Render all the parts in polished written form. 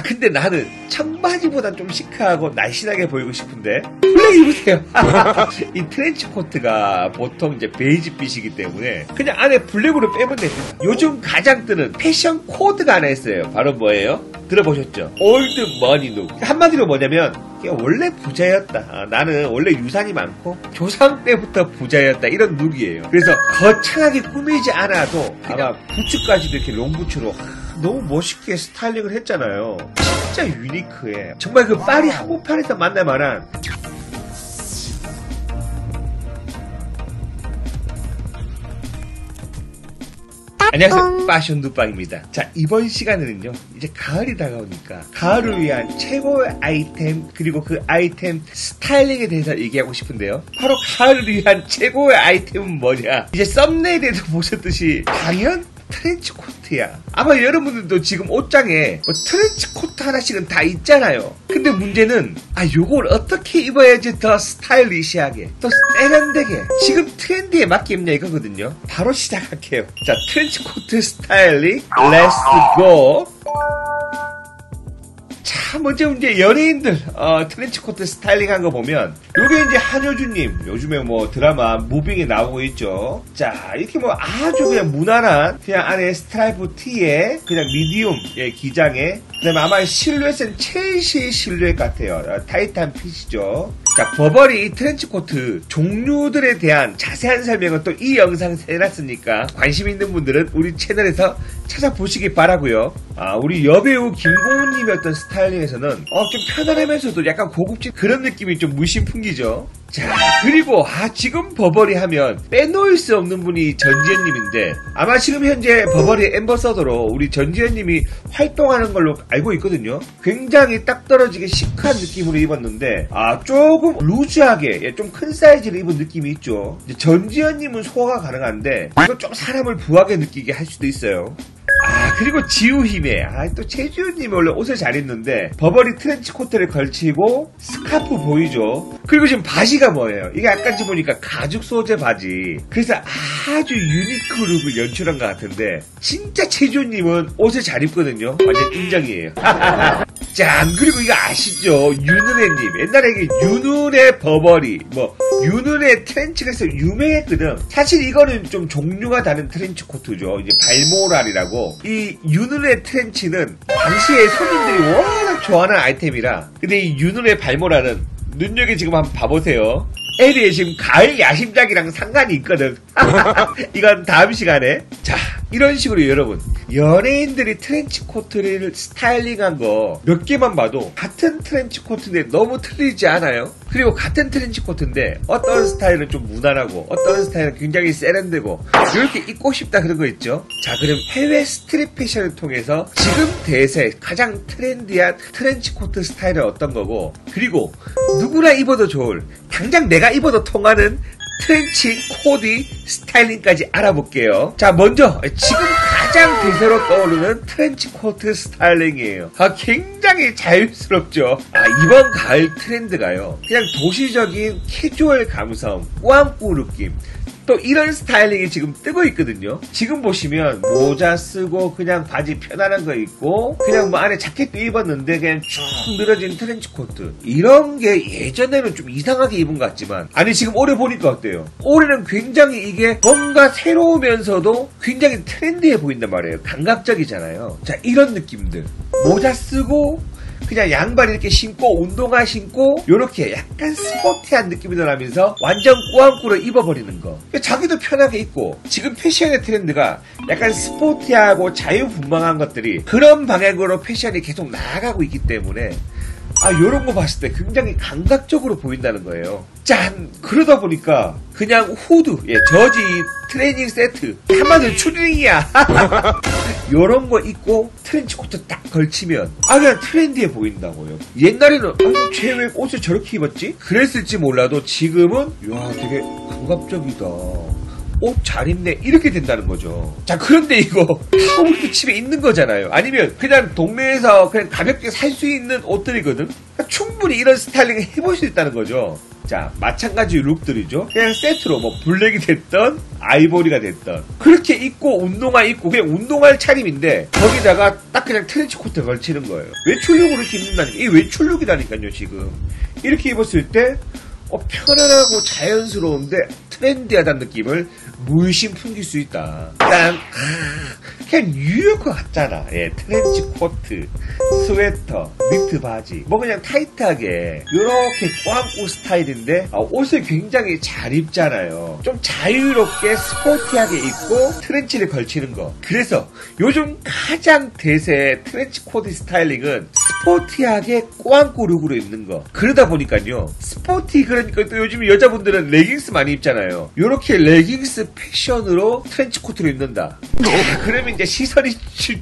근데 나는 청바지보단 좀 시크하고 날씬하게 보이고 싶은데 블랙 입으세요. 이 트렌치 코트가 보통 이제 베이지빛이기 때문에 그냥 안에 블랙으로 빼면 됩니다. 요즘 가장 뜨는 패션 코드가 하나 있어요. 바로 뭐예요? 들어보셨죠? 올드 머니 룩. 한마디로 뭐냐면 원래 부자였다. 나는 원래 유산이 많고 조상 때부터 부자였다. 이런 룩이에요. 그래서 거창하게 꾸미지 않아도 아마 부츠까지도 이렇게 롱부츠로 너무 멋있게 스타일링을 했잖아요. 진짜 유니크해. 정말 그 파리 한복판에서 만날 만한. 안녕하세요, 패션 누빵입니다. 자, 이번 시간에는요 이제 가을이 다가오니까 가을을 위한 최고의 아이템, 그리고 그 아이템 스타일링에 대해서 얘기하고 싶은데요, 바로 가을을 위한 최고의 아이템은 뭐냐. 이제 썸네일에도 보셨듯이 당연 트렌치 코트야. 아마 여러분들도 지금 옷장에 트렌치 코트 하나씩은 다 있잖아요. 근데 문제는 요걸 어떻게 입어야지 더 스타일리시하게, 더 세련되게, 지금 트렌드에 맞게 입냐 이거거든요. 바로 시작할게요. 자, 트렌치 코트 스타일링 렛츠 고. 자, 먼저 이제 연예인들 트렌치 코트 스타일링 한 거 보면 요게 이제 한효주님 요즘에 뭐 드라마 무빙에 나오고 있죠. 자, 이렇게 뭐 아주 그냥 무난한 그냥 안에 스트라이프 티에 그냥 미디움 기장에, 그 다음에 아마 실루엣은 첼시 실루엣 같아요. 타이트한 핏이죠. 자, 버버리 트렌치 코트 종류들에 대한 자세한 설명은 또 이 영상에 해놨으니까 관심 있는 분들은 우리 채널에서 찾아보시기 바라고요. 우리 여배우 김고은님의 어떤 스타일링에서는 좀 편안하면서도 약간 고급진 그런 느낌이 좀 물씬 풍기죠. 자, 그리고 지금 버버리 하면 빼놓을 수 없는 분이 전지현님인데, 아마 지금 현재 버버리 앰버서더로 우리 전지현님이 활동하는 걸로 알고 있거든요. 굉장히 딱 떨어지게 시크한 느낌으로 입었는데 조금 루즈하게 좀 큰 사이즈를 입은 느낌이 있죠. 이제 전지현님은 소화가 가능한데 이거 좀 사람을 부하게 느끼게 할 수도 있어요. 그리고 지우힘에 또 최지우님이 원래 옷을 잘 입는데 버버리 트렌치 코트를 걸치고 스카프 보이죠. 그리고 지금 바지가 뭐예요? 이게 아까 보니까 가죽 소재 바지. 그래서 아주 유니크 룩을 연출한 것 같은데, 진짜 최지우님은 옷을 잘 입거든요. 완전 인정이에요. 짠! 그리고 이거 아시죠? 윤은혜님. 옛날에 이게 윤은혜 버버리, 윤은혜 트렌치가 있어 유명했거든. 사실 이거는 좀 종류가 다른 트렌치 코트죠. 이제 발모랄이라고. 이 윤은혜 트렌치는 당시에 손님들이 워낙 좋아하는 아이템이라. 근데 이 윤은혜 발모랄은 눈여겨 지금 한번 봐보세요. 에리에 지금 가을 야심작이랑 상관이 있거든. 이건 다음 시간에. 자, 이런 식으로 여러분, 연예인들이 트렌치 코트를 스타일링한 거 몇 개만 봐도 같은 트렌치 코트인데 너무 틀리지 않아요? 그리고 같은 트렌치 코트인데 어떤 스타일은 좀 무난하고 어떤 스타일은 굉장히 세련되고 이렇게 입고 싶다 그런 거 있죠. 자, 그럼 해외 스트릿 패션을 통해서 지금 대세 가장 트렌디한 트렌치 코트 스타일은 어떤 거고, 그리고 누구나 입어도 좋을, 당장 내가 입어도 통하는 트렌치 코디 스타일링까지 알아볼게요. 자, 먼저 지금 가장 대세로 떠오르는 트렌치 코트 스타일링이에요. 굉장히 자유스럽죠. 이번 가을 트렌드가요, 그냥 도시적인 캐주얼 감성, 꾸안꾸 느낌, 또 이런 스타일링이 지금 뜨고 있거든요. 지금 보시면 모자 쓰고 그냥 바지 편안한 거 입고 그냥 안에 자켓도 입었는데 그냥 쭉 늘어진 트렌치 코트, 이런 게 예전에는 좀 이상하게 입은 것 같지만 지금 올해 보니까 어때요? 올해는 굉장히 이게 뭔가 새로우면서도 굉장히 트렌디해 보인단 말이에요. 감각적이잖아요. 자, 이런 느낌들, 모자 쓰고 그냥 양말 이렇게 신고 운동화 신고 요렇게 약간 스포티한 느낌이 나면서 완전 꾸안꾸로 입어버리는 거. 자기도 편하게 입고, 지금 패션의 트렌드가 약간 스포티하고 자유분방한 것들이 그런 방향으로 패션이 계속 나아가고 있기 때문에 요런 거 봤을 때 굉장히 감각적으로 보인다는 거예요. 짠! 그러다 보니까 그냥 후드, 저지 트레이닝 세트, 한마디로 추리닝이야. 요런 거 입고 트렌치 코트 딱 걸치면 그냥 트렌디해 보인다고요. 옛날에는 쟤 왜 옷을 저렇게 입었지? 그랬을지 몰라도 지금은 되게 감각적이다, 옷 잘 입네, 이렇게 된다는 거죠. 자, 그런데 이거 타올도 집에 있는 거잖아요. 아니면 그냥 동네에서 그냥 가볍게 살 수 있는 옷들이거든. 충분히 이런 스타일링을 해볼 수 있다는 거죠. 자, 마찬가지 룩들이죠. 그냥 세트로 뭐 블랙이 됐던 아이보리가 됐던 그렇게 입고 운동화 입고 그냥 운동할 차림인데 거기다가 딱 그냥 트렌치 코트 걸치는 거예요. 외출룩으로 이렇게 입는다니까. 이게 외출룩이다니까요. 지금 이렇게 입었을 때 편안하고 자연스러운데 트렌디하다는 느낌을 물씬 풍길 수 있다. 일단 그냥 뉴욕커 같잖아. 예, 트렌치 코트, 스웨터, 니트 바지, 뭐 그냥 타이트하게 이렇게 꽝꾸 스타일인데 옷을 굉장히 잘 입잖아요. 좀 자유롭게 스포티하게 입고 트렌치를 걸치는 거. 그래서 요즘 가장 대세의 트렌치 코트 스타일링은 스포티하게 꽝꾸 룩으로 입는 거. 그러다 보니까요, 스포티, 그러니까 또 요즘 여자분들은 레깅스 많이 입잖아요. 요렇게 레깅스 패션으로 트렌치 코트로 입는다. 그러면 이제 시선이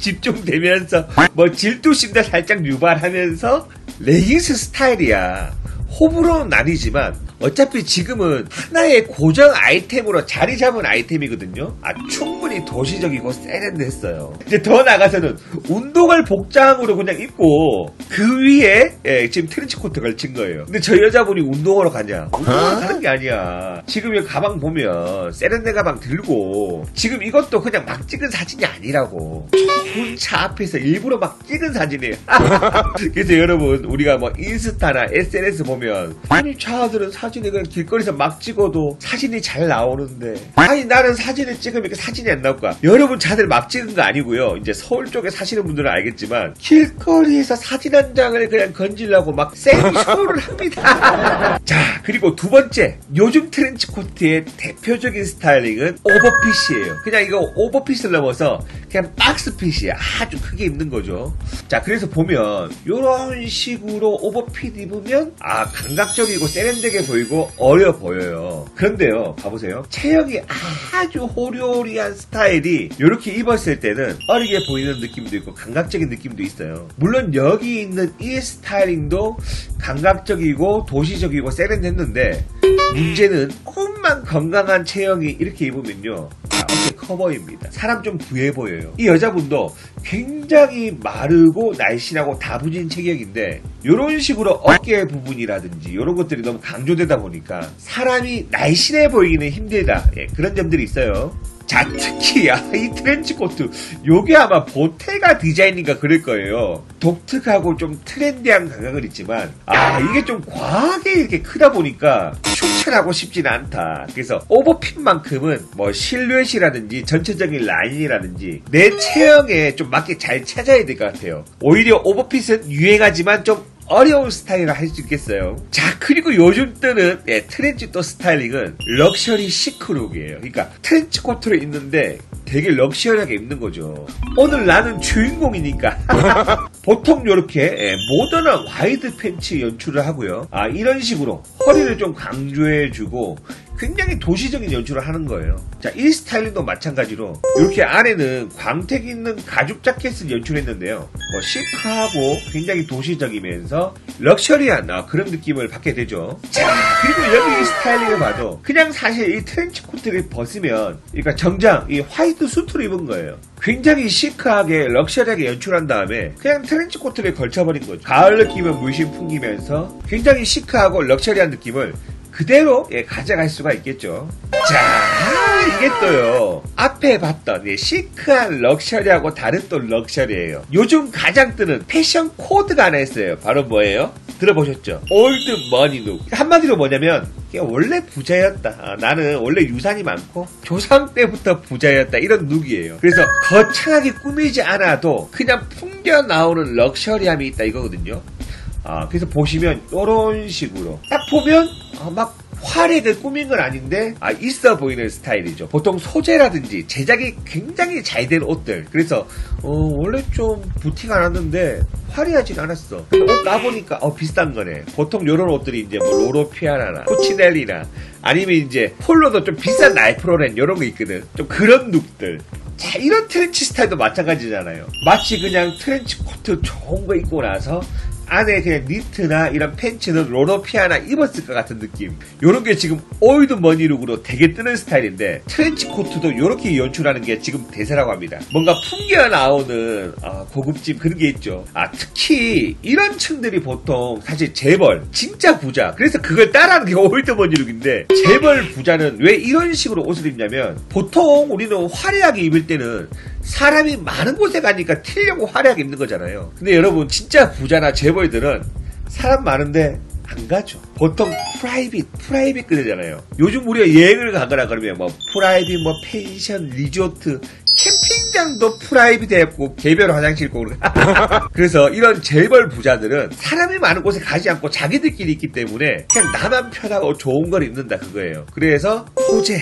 집중되면서 뭐 질투심도 살짝 유발하면서 레깅스 스타일이야. 호불호는 아니지만 어차피 지금은 하나의 고정 아이템으로 자리 잡은 아이템이거든요. 충분히 도시적이고 세련됐어요. 이제 더 나가서는 운동할 복장으로 그냥 입고 그 위에 지금 트렌치 코트 걸친 거예요. 근데 저 여자분이 운동하러 가냐? 운동하러 가는 게 아니야. 지금 이 가방 보면 세련된 가방 들고 지금 이것도 그냥 막 찍은 사진이 아니라고. 좋은 차 앞에서 일부러 막 찍은 사진이에요. 그래서 여러분, 우리가 뭐 인스타나 SNS 보면 아니 차들은 사진을 그냥 길거리에서 막 찍어도 사진이 잘 나오는데, 아니 나는 사진을 찍으면 이렇게 사진이 안 나올까? 여러분, 자들 막 찍은 거 아니고요. 이제 서울 쪽에 사시는 분들은 알겠지만 길거리에서 사진 한 장을 그냥 건지려고 막 생쇼를 합니다. 자, 그리고 두 번째, 요즘 트렌치 코트의 대표적인 스타일링은 오버핏이에요. 그냥 이거 오버핏을 넘어서 그냥 박스핏이야. 아주 크게 입는 거죠. 자, 그래서 보면 이런 식으로 오버핏 입으면 감각적이고 세련되게 보이고 어려 보여요. 그런데요, 봐보세요. 체형이 아주 호리호리한 스타일이 이렇게 입었을 때는 어리게 보이는 느낌도 있고 감각적인 느낌도 있어요. 물론 여기 있는 이 스타일링도 감각적이고 도시적이고 세련됐는데, 문제는 조금만 건강한 체형이 이렇게 입으면요, 어깨 커 보입니다. 사람 좀 부해 보여요. 이 여자분도 굉장히 마르고 날씬하고 다부진 체격인데 이런 식으로 어깨 부분이라든지 이런 것들이 너무 강조되다 보니까 사람이 날씬해 보이기는 힘들다. 그런 점들이 있어요. 자, 특히 이 트렌치 코트, 요게 아마 보테가 디자인인가 그럴 거예요. 독특하고 좀 트렌디한 감각은 있지만 이게 좀 과하게 이렇게 크다 보니까 추천하고 싶진 않다. 그래서 오버핏만큼은 뭐 실루엣이라든지 전체적인 라인이라든지 내 체형에 좀 맞게 잘 찾아야 될 것 같아요. 오히려 오버핏은 유행하지만 좀 어려운 스타일을 할 수 있겠어요. 자, 그리고 요즘 뜨는 트렌치 또 스타일링은 럭셔리 시크룩이에요. 그러니까 트렌치 코트를 입는데 되게 럭셔리하게 입는 거죠. 오늘 나는 주인공이니까 보통 이렇게 모던한 와이드 팬츠 연출을 하고요. 이런 식으로 허리를 좀 강조해주고 굉장히 도시적인 연출을 하는 거예요. 자, 이 스타일링도 마찬가지로 이렇게 안에는 광택 있는 가죽 자켓을 연출했는데요. 뭐 시크하고 굉장히 도시적이면서 럭셔리한 그런 느낌을 받게 되죠. 자, 그리고 여기 이 스타일링을 봐도 그냥 사실 이 트렌치 코트를 벗으면, 그러니까 정장 이 화이트 수트를 입은 거예요. 굉장히 시크하게 럭셔리하게 연출한 다음에 그냥 트렌치 코트를 걸쳐버린 거죠. 가을 느낌을 물씬 풍기면서 굉장히 시크하고 럭셔리한 느낌을 그대로 가져갈 수가 있겠죠. 자, 이게 또요, 앞에 봤던 시크한 럭셔리하고 다른 또 럭셔리예요. 요즘 가장 뜨는 패션 코드가 하나 있어요. 바로 뭐예요? 들어보셨죠? 올드 머니 룩. 한마디로 뭐냐면 원래 부자였다. 나는 원래 유산이 많고 조상 때부터 부자였다. 이런 룩이에요. 그래서 거창하게 꾸미지 않아도 그냥 풍겨 나오는 럭셔리함이 있다 이거거든요. 그래서 보시면 이런 식으로 딱 보면 막 화려하게 꾸민 건 아닌데 있어 보이는 스타일이죠. 보통 소재라든지 제작이 굉장히 잘 된 옷들. 그래서 원래 좀 부티가 났는데 화려하진 않았어. 옷 까보니까 비싼 거네. 보통 이런 옷들이 이제 뭐 로로피아나나 코치넬리나 아니면 이제 폴로도 좀 비싼 나이프로렌 이런 거 있거든. 좀 그런 룩들. 자, 이런 트렌치 스타일도 마찬가지잖아요. 마치 그냥 트렌치 코트 좋은 거 입고 나서 안에 그냥 니트나 이런 팬츠는 롤업이 하나 입었을 것 같은 느낌. 요런 게 지금 올드 머니룩으로 되게 뜨는 스타일인데 트렌치 코트도 요렇게 연출하는 게 지금 대세라고 합니다. 뭔가 풍기가 나오는 고급짐 그런 게 있죠. 특히 이런 층들이 보통 사실 재벌, 진짜 부자. 그래서 그걸 따라하는 게 올드 머니룩인데 재벌 부자는 왜 이런 식으로 옷을 입냐면 보통 우리는 화려하게 입을 때는 사람이 많은 곳에 가니까 튀려고 화려하게 입는 거잖아요. 근데 여러분 진짜 부자나 재벌들은 사람 많은데 안 가죠. 보통 프라이빗 그러잖아요. 요즘 우리가 여행을 가거나 그러면 뭐 프라이빗, 뭐 펜션, 리조트, 캠핑장도 프라이빗 해갖고 개별 화장실 있고 그래서 이런 재벌 부자들은 사람이 많은 곳에 가지 않고 자기들끼리 있기 때문에 그냥 나만 편하고 좋은 걸 입는다 그거예요. 그래서 소재,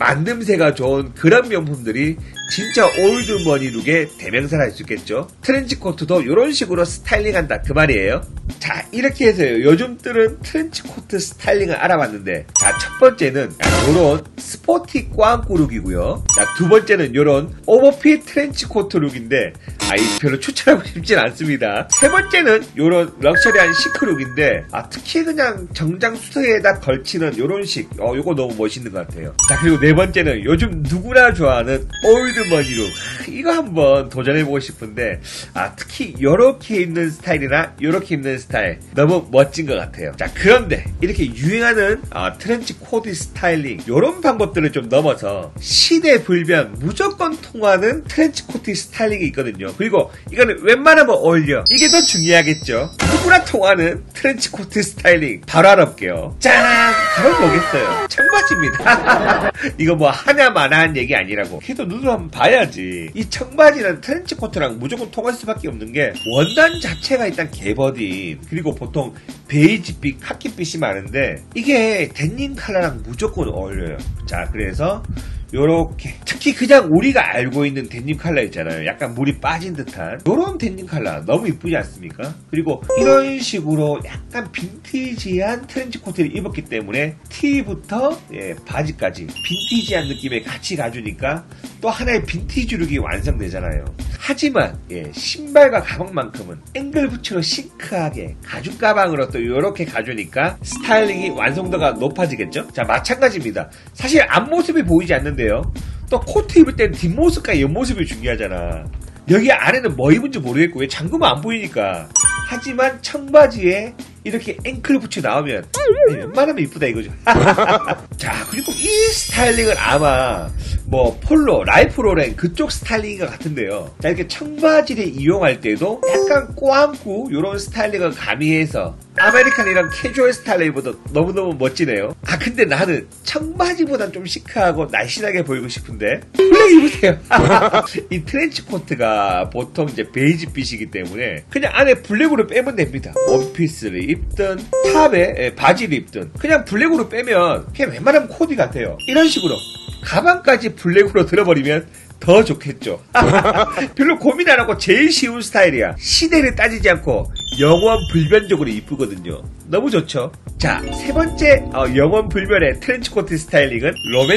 만듦새가 좋은 그런 명품들이 진짜 올드머니 룩의 대명사를 할 수 있겠죠. 트렌치코트도 이런 식으로 스타일링한다 그 말이에요. 자, 이렇게 해서 요즘 뜨는 트렌치코트 스타일링을 알아봤는데, 자, 첫 번째는 요런 스포티 꽝꾸 룩이고요. 자, 두 번째는 요런 오버핏 트렌치코트 룩인데 이 별로 추천하고 싶진 않습니다. 세 번째는 요런 럭셔리한 시크 룩인데 특히 그냥 정장 수트에다 걸치는 요런 식, 요거 너무 멋있는 것 같아요. 자, 그리고 네 번째는 요즘 누구나 좋아하는 올드머니 룩. 이거 한번 도전해보고 싶은데 특히 요렇게 입는 스타일이나 요렇게 입는 스타일 너무 멋진 것 같아요. 자, 그런데 이렇게 유행하는 트렌치 코디 스타일링 요런 방법들을 좀 넘어서 시대 불변 무조건 통하는 트렌치 코디 스타일링이 있거든요. 그리고 이거는 웬만하면 어울려. 이게 더 중요하겠죠. 누구나 통하는 트렌치 코트 스타일링 바로 알아볼게요. 짠! 바로 뭐겠어요? 청바지입니다. 이거 뭐 하나마나한 얘기 아니라고. 그래도 눈으로 한번 봐야지. 이 청바지는 트렌치 코트랑 무조건 통할 수밖에 없는 게 원단 자체가 일단 개버딘, 그리고 보통 베이지빛, 카키빛이 많은데 이게 데님 컬러랑 무조건 어울려요. 자, 그래서 요렇게 특히 그냥 우리가 알고 있는 데님 컬러 있잖아요. 약간 물이 빠진 듯한 요런 데님 컬러 너무 이쁘지 않습니까? 그리고 이런 식으로 약간 빈티지한 트렌치 코트를 입었기 때문에 티부터 바지까지 빈티지한 느낌에 같이 가주니까 또 하나의 빈티지 룩이 완성되잖아요. 하지만 신발과 가방만큼은 앵글 부츠로 시크하게 가죽 가방으로 또 요렇게 가주니까 스타일링이 완성도가 높아지겠죠? 자, 마찬가지입니다. 사실 앞모습이 보이지 않는데요, 또 코트 입을 때는 뒷모습과 옆모습이 중요하잖아. 여기 안에는 뭐 입은지 모르겠고 왜 잠그면 안 보이니까. 하지만 청바지에 이렇게 앵클 부츠 나오면 웬만하면 이쁘다 이거죠. 자, 그리고 이 스타일링은 아마 뭐 폴로, 라이프 로렌 그쪽 스타일링인 것 같은데요. 자, 이렇게 청바지를 이용할 때도 약간 꼬안고 요런 스타일링을 가미해서 아메리칸이랑 캐주얼 스타일링보다 너무너무 멋지네요. 근데 나는 청바지보단 좀 시크하고 날씬하게 보이고 싶은데 블랙 입으세요. 이 트렌치 코트가 보통 이제 베이지빛이기 때문에 그냥 안에 블랙으로 빼면 됩니다. 원피스를 입든 탑에 바지를 입든 그냥 블랙으로 빼면 그냥 웬만하면 코디 같아요. 이런 식으로 가방까지 블랙으로 들어버리면 더 좋겠죠. 별로 고민 안 하고 제일 쉬운 스타일이야. 시대를 따지지 않고 영원 불변적으로 이쁘거든요. 너무 좋죠. 자, 세 번째 영원 불변의 트렌치코트 스타일링은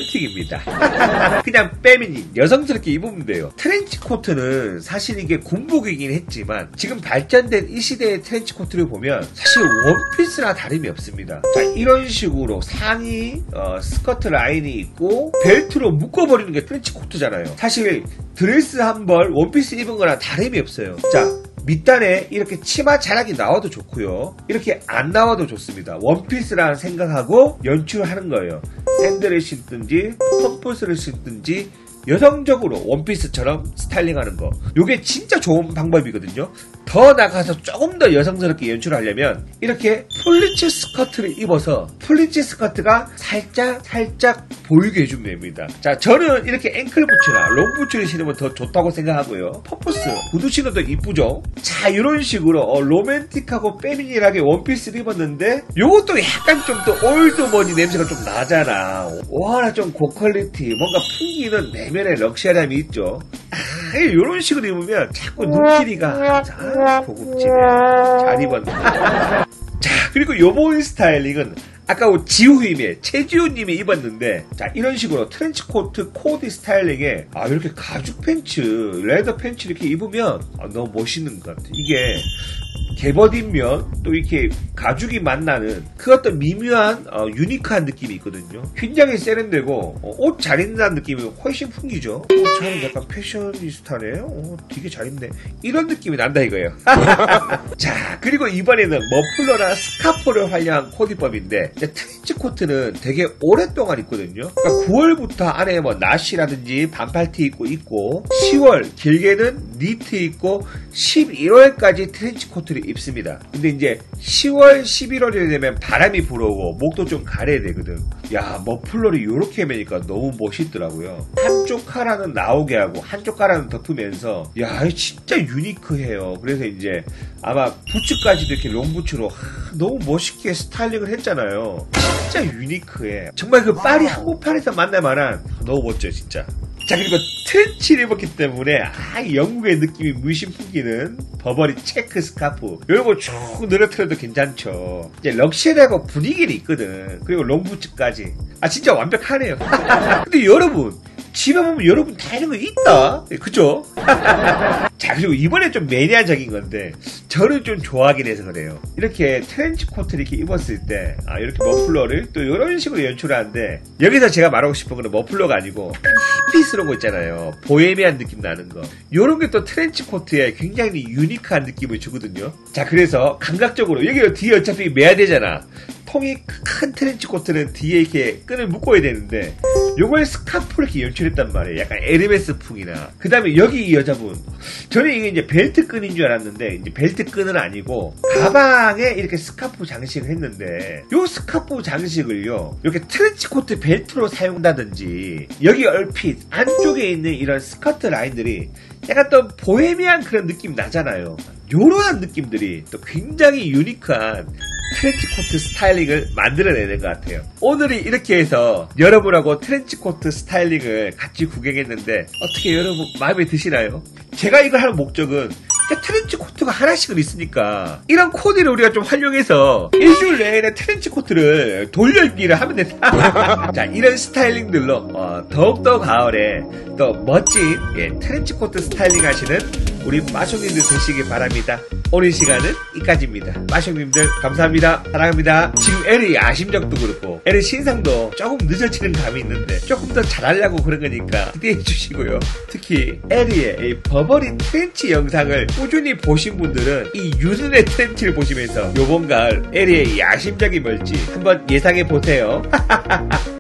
로맨틱입니다. 그냥 페미닌, 여성스럽게 입으면 돼요. 트렌치코트는 사실 이게 군복이긴 했지만 지금 발전된 이 시대의 트렌치코트를 보면 사실 원피스나 다름이 없습니다. 자, 이런 식으로 상의 스커트 라인이 있고 벨트로 묶어버리는 게 트렌치코트잖아요. 사실 드레스 한 벌 원피스 입은 거랑 다름이 없어요. 자, 밑단에 이렇게 치마 자락이 나와도 좋고요, 이렇게 안 나와도 좋습니다. 원피스라는 생각하고 연출하는 거예요. 샌들을 신든지 펌프스를 신든지 여성적으로 원피스처럼 스타일링하는 거, 요게 진짜 좋은 방법이거든요. 더 나가서 조금 더 여성스럽게 연출하려면 이렇게 플리츠 스커트를 입어서 플리츠 스커트가 살짝 보이게 해주면 됩니다. 자, 저는 이렇게 앵클 부츠나 롱 부츠를 신으면 더 좋다고 생각하고요. 퍼포스 구두 신어도 이쁘죠. 자, 이런 식으로 로맨틱하고 페미닌하게 원피스를 입었는데 요것도 약간 좀 더 올드머니 냄새가 좀 나잖아. 워낙 좀 고퀄리티 뭔가 풍기는 내면의 럭셔리함이 있죠. 이런 식으로 입으면 자꾸 눈길이가 고급지네. 잘 입었네. 자, 그리고 요번 스타일링은 아까 지우님의 최지우님이 입었는데, 자, 이런 식으로 트렌치코트 코디 스타일링에 이렇게 가죽 팬츠, 레더 팬츠 이렇게 입으면 너무 멋있는 것 같아. 이게 개버딘면 또 이렇게 가죽이 만나는 그 어떤 미묘한 유니크한 느낌이 있거든요. 굉장히 세련되고 옷 잘 입는다는 느낌이 훨씬 풍기죠. 저는 약간 패셔니스타네요. 되게 잘 입네. 이런 느낌이 난다 이거예요. 자, 그리고 이번에는 머플러나 스카프를 활용한 코디법인데 트렌치 코트는 되게 오랫동안 입거든요. 그러니까 9월부터 안에 뭐 나시라든지 반팔티 입고 10월 길게는 니트 입고 11월까지 트렌치 코트를 입습니다. 근데 이제 10월, 11월이 되면 바람이 불어오고 목도 좀 가려야 되거든. 야, 머플러를 이렇게 매니까 너무 멋있더라고요. 한쪽 카라는 나오게 하고 한쪽 카라는 덮으면서 야, 진짜 유니크해요. 그래서 이제 아마 부츠까지도 이렇게 롱부츠로 너무 멋있게 스타일링을 했잖아요. 진짜 유니크해. 정말 그 파리 한복판에서 만날 만한 너무 멋져 진짜. 자, 그리고 트렌치를 입었기 때문에 영국의 느낌이 물씬 풍기는 버버리 체크 스카프 이런 거 쭉 늘어뜨려도 괜찮죠. 이제 럭셔리하고 분위기는 있거든. 그리고 롱부츠까지 진짜 완벽하네요. 근데 여러분 집에 보면 여러분 다 이런 거 있다. 그쵸? 자, 그리고 이번에 좀 매니아적인 건데 저는 좀 좋아하긴 해서 그래요. 이렇게 트렌치 코트를 이렇게 입었을 때 이렇게 머플러를 또 이런 식으로 연출하는데 여기서 제가 말하고 싶은 거는 머플러가 아니고 히피스러운 거 있잖아요. 보헤미안 느낌 나는 거. 요런 게 또 트렌치 코트에 굉장히 유니크한 느낌을 주거든요. 자, 그래서 감각적으로 여기 뒤에 어차피 매야 되잖아. 통이 큰 트렌치 코트는 뒤에 이렇게 끈을 묶어야 되는데 요걸 스카프로 이렇게 연출했단 말이에요. 약간 에르메스 풍이나. 그 다음에 여기 이 여자분, 저는 이게 이제 벨트 끈인 줄 알았는데 이제 벨트 끈은 아니고 가방에 이렇게 스카프 장식을 했는데 요 스카프 장식을요 이렇게 트렌치 코트 벨트로 사용한다든지 여기 얼핏 안쪽에 있는 이런 스커트 라인들이 약간 또 보헤미안 그런 느낌 나잖아요. 요러한 느낌들이 또 굉장히 유니크한 트렌치 코트 스타일링을 만들어내는 것 같아요. 오늘이 이렇게 해서 여러분하고 트렌치 코트 스타일링을 같이 구경했는데 어떻게 여러분 마음에 드시나요? 제가 이걸 할 목적은 트렌치 코트가 하나씩은 있으니까 이런 코디를 우리가 좀 활용해서 일주일 내내 트렌치 코트를 돌려입기를 하면 된다. 자, 이런 스타일링들로 더욱더 가을에 더 멋진 트렌치 코트 스타일링 하시는 우리 마쇼님들 되시길 바랍니다. 오늘 시간은 이까지입니다. 마쇼님들 감사합니다. 사랑합니다. 지금 L의 야심작도 그렇고 L의 신상도 조금 늦어지는 감이 있는데 조금 더 잘하려고 그런 거니까 기대해 주시고요. 특히 L의 버버리 트렌치 영상을 꾸준히 보신 분들은 이 유진의 트렌치를 보시면서 요번 가을 L의 야심작이 뭘지 한번 예상해 보세요.